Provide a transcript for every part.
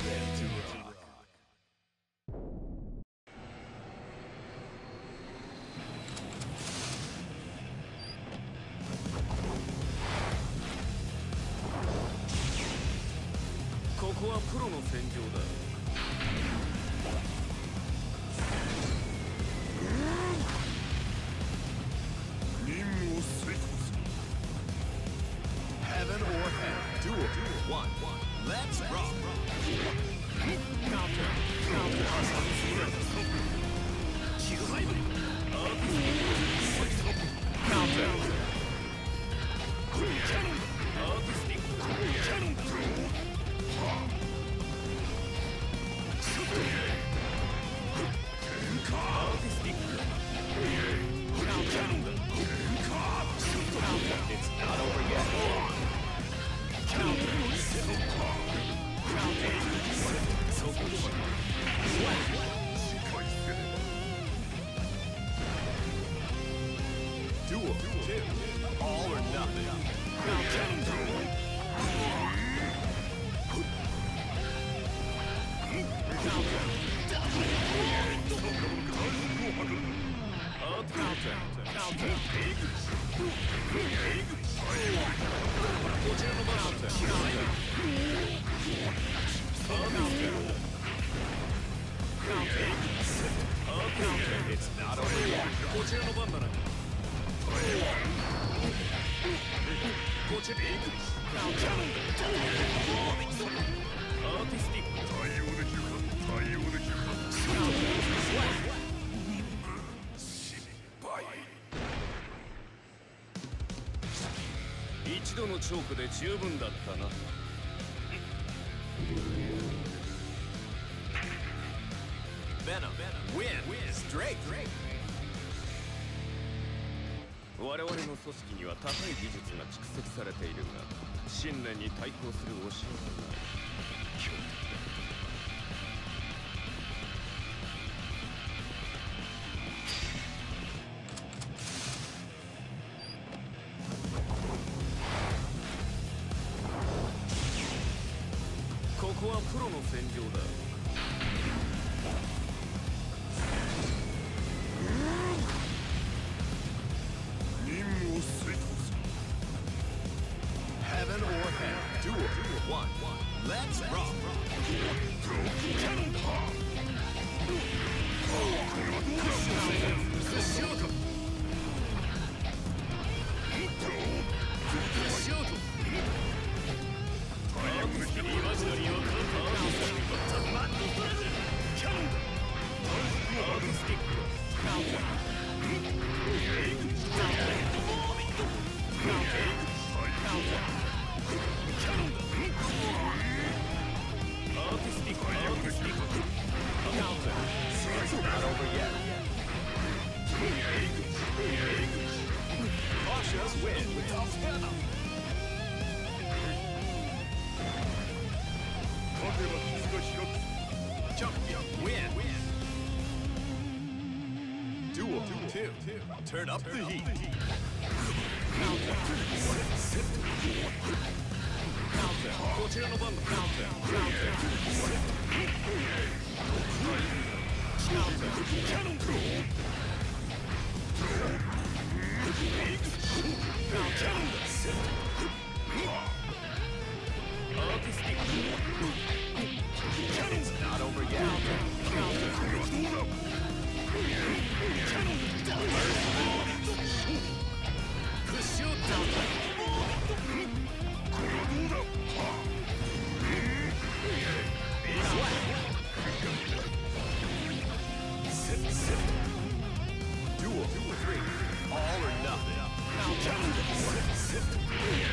ここはプロの戦場だ。任務を遂行する。Heaven or hell. Duel. One. Let's rock. Counter. It's not over yet. Duel. Two. All or nothing. It's not over yet. こちらの番だな。こちらアーティスティック。対応できるか。対応できるか。失敗。一度のチョークで十分だったな。Venom win straight。我々の組織には高い技術が蓄積されているが、信念に対抗する教えはない。強敵だ。ここはプロの戦場だ。任務を遂行する。Heaven or hell. Duel. One. Let's rock. Not over yet. Cautious win of Venom. Champion win. Duel. Two. Turn up the heat. Counter. Counter. こちらの番だ。Counter. Cannon throw. Artistic. It's not over yet. Push you down. Duel. Three. All or nothing.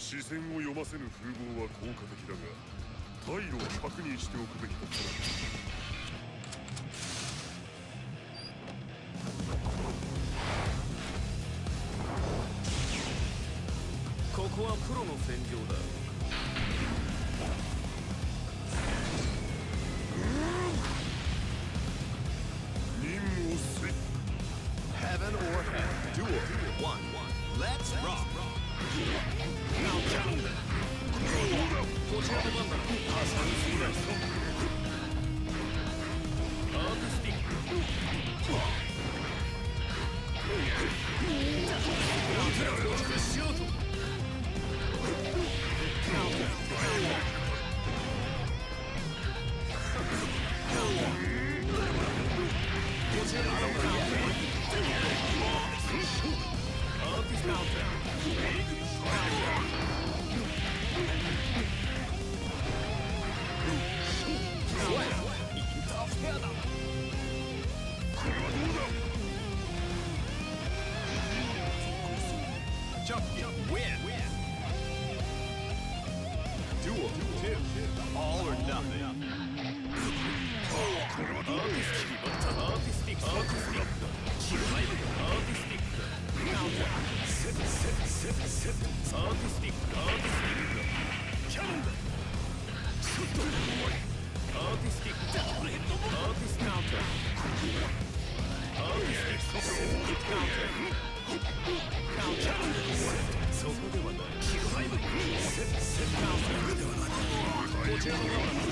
視線を読ませぬ風貌は効果的だが、退路は確認しておくべきだったな。 ここはプロの戦場だ。 任務を遂 Heaven or hell. Duel. 1. Let's rock. こちらの番だ。アサミスイライスアーティスティックシュート。 Champion win. Duel 2. All or nothing. アーティスティックアーティスティックアーティスティックキルファイブアーティスティックセットセットセットセットアーティスティックアーティスティックキャノンだショットアーティスティックアーティスカウンターアーティスティックセットカウンターキャノンだそこではないキルファイブセットセットカウンターではないこちらの側だ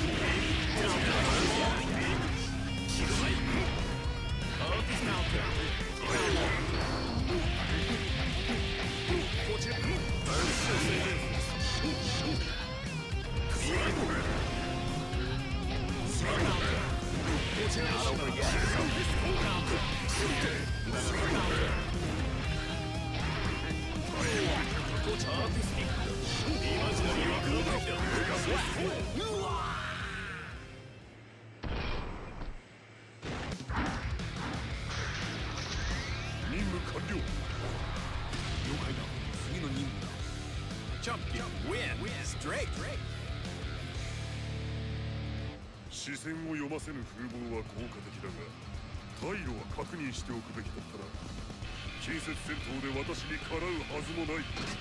キルファイブアーティスカウンターこちらバーストセーブクリアイブスカウンターこちらの側だキルファイブカウンタースカウンターこちらアーティスティックイマジナリーは完璧だ任務完了。 了解だ。次の任務だ。Champion win. Straight. 視線を読ませぬ風貌は効果的だが、退路は確認しておくべきだったな。近接戦闘で私にかなうはずもない。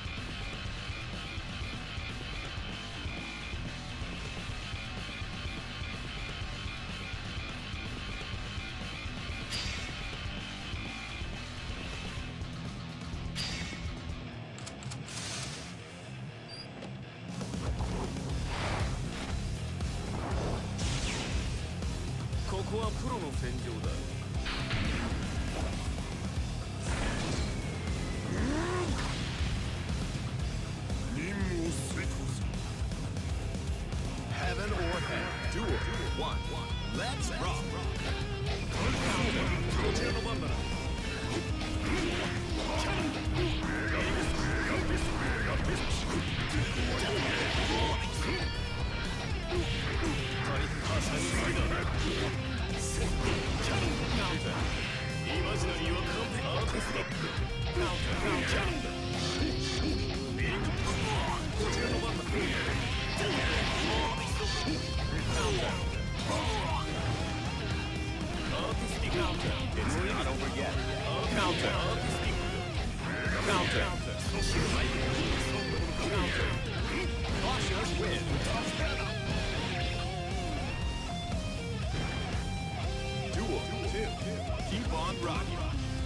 ここはプロの戦場だ。 任務を遂行する。 Heaven or hell. Duel 1. Let's rock. こちらの番だな。イマジナリーは完璧アーティスティックキャノンだこちらの番だアーティスティック It's not over yet. アーティスティックカウンター Cautious win. Duel 2. Keep on rocking.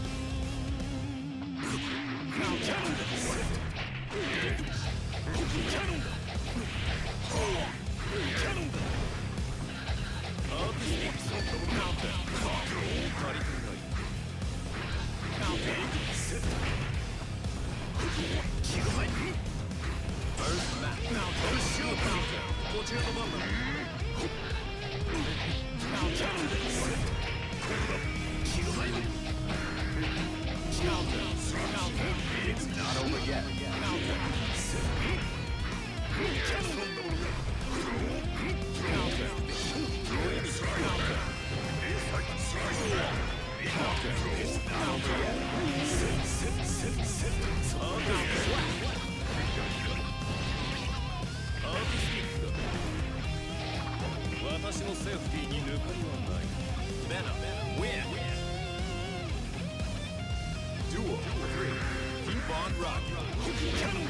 First match. こちらの番だキルファイブ私のセーフティーに抜かりはない。 Venom, win. Duel 3. Keep on rocking.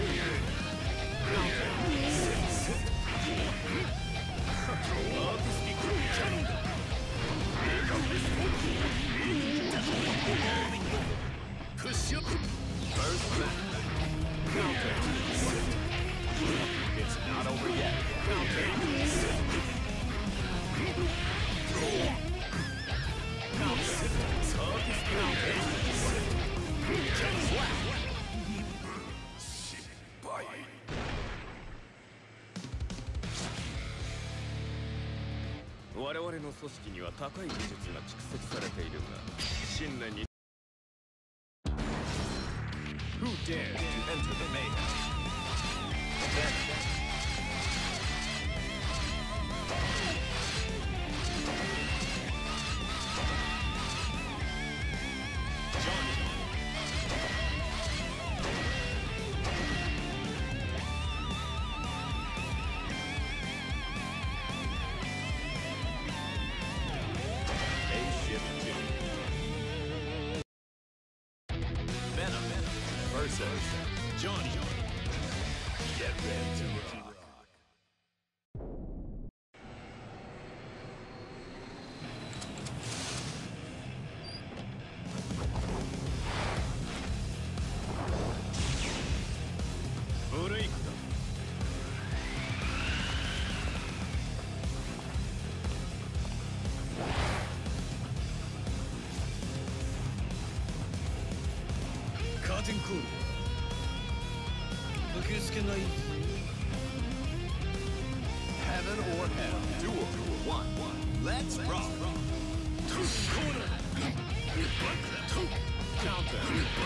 Push up. First back. Counter. It's not over yet. Bye. 我々の組織には高い技術が蓄積されているが、新年に Who dares to enter the mayhem? Venom. Versus Johnny. Get ready to rock. Break. カーテンコール受け付けない。 Heaven or hell. Duel 1. Let's rock. Counter.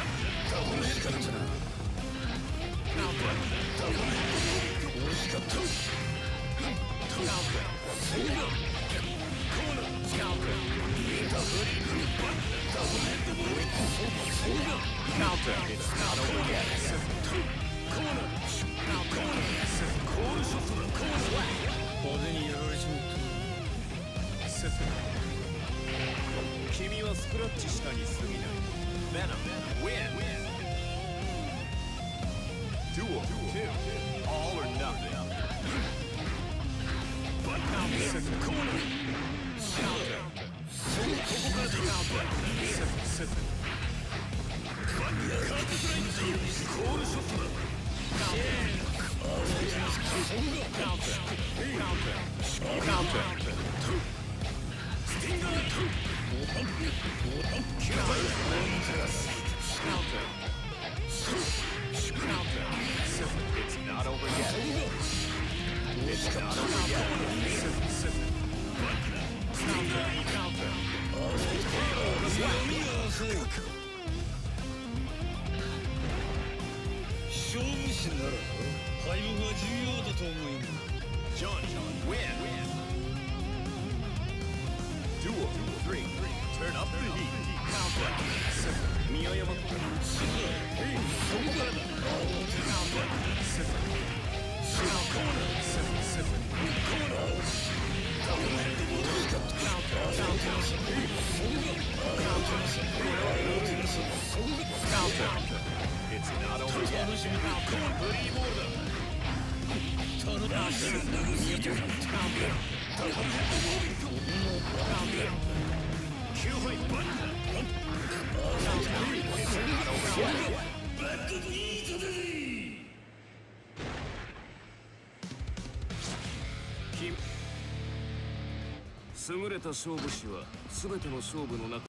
Counter. It's not over yet. Corner. Corner shot. Corner. 派手にやられちまった。君はスクラッチしたに過ぎない。 Venom. Win. Duel 2. All or nothing. Corner. Counter. ここからだ。カートスライド。コールショットだ。Counter. Stinger. Counter. It's not over yet. It's not over yet. Counter. 勝負師なら敗北は重要だと思います。 Johnny. Win. Duel 3. Turn up the heat. 見誤った。そこからだ。 It's not over yet. フリーボールだ。優れた勝負師は全ての勝負の中